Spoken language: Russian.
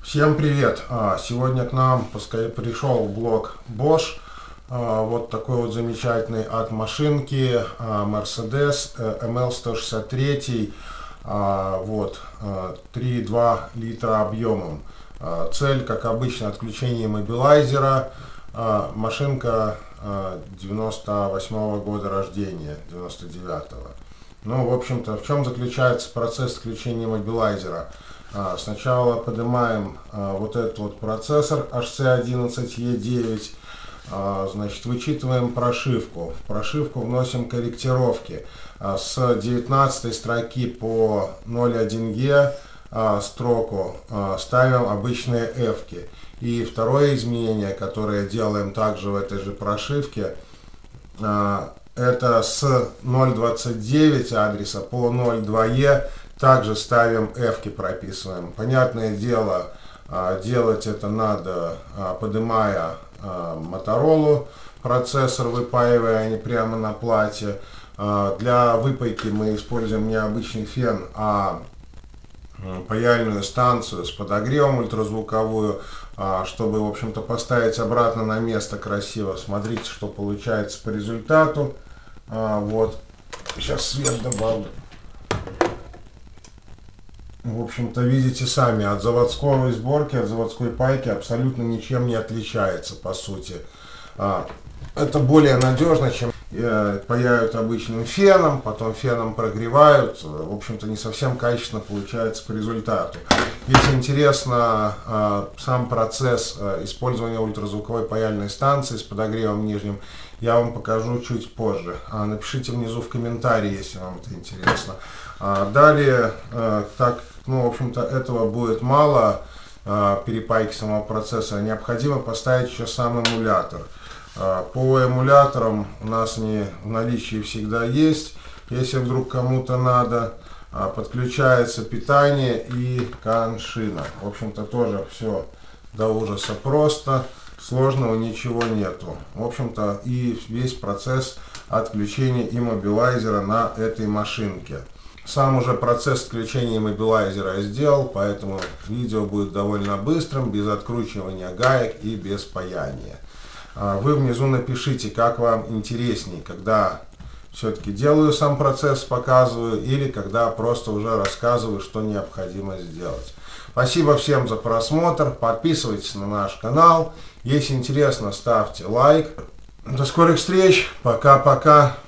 Всем привет! Сегодня к нам пришел блог Bosch. Вот такой вот замечательный от машинки Mercedes ML163. Вот 3,2 литра объемом. Цель, как обычно, отключение иммобилайзера. Машинка 98 года рождения, 99-го. Ну, в общем-то, в чем заключается процесс отключения иммобилайзера? Сначала поднимаем вот этот вот процессор HC11E9, значит, вычитываем прошивку. В прошивку вносим корректировки. С 19 строки по 01E строку ставим обычные F-ки. И второе изменение, которое делаем также в этой же прошивке, это с 0.29 адреса по 0.2E также ставим F-ки, прописываем. Понятное дело, делать это надо, поднимая Моторолу, процессор выпаивая, а не прямо на плате. Для выпайки мы используем не обычный фен, а паяльную станцию с подогревом ультразвуковую, чтобы, в общем-то, поставить обратно на место красиво. Смотрите, что получается по результату. Вот. Сейчас свет добавлю. В общем-то, видите сами, от заводской сборки, от заводской пайки абсолютно ничем не отличается, по сути. Это более надежно, чем паяют обычным феном, потом феном прогревают. В общем-то, не совсем качественно получается по результату. Если интересно сам процесс использования ультразвуковой паяльной станции с подогревом нижним, я вам покажу чуть позже. Напишите внизу в комментарии, если вам это интересно. Далее, в общем-то, этого будет мало перепайки самого процессора. Необходимо поставить еще сам эмулятор. По эмуляторам у нас в наличии всегда есть. Если вдруг кому-то надо, подключается питание и коншина. В общем-то, тоже все до ужаса просто. Сложного ничего нету. В общем-то, и весь процесс отключения иммобилайзера на этой машинке. Сам уже процесс отключения иммобилайзера я сделал, поэтому видео будет довольно быстрым, без откручивания гаек и без паяния. Вы внизу напишите, как вам интересней, когда все-таки делаю сам процесс, показываю, или когда просто уже рассказываю, что необходимо сделать. Спасибо всем за просмотр, подписывайтесь на наш канал, если интересно, ставьте лайк. До скорых встреч, пока-пока.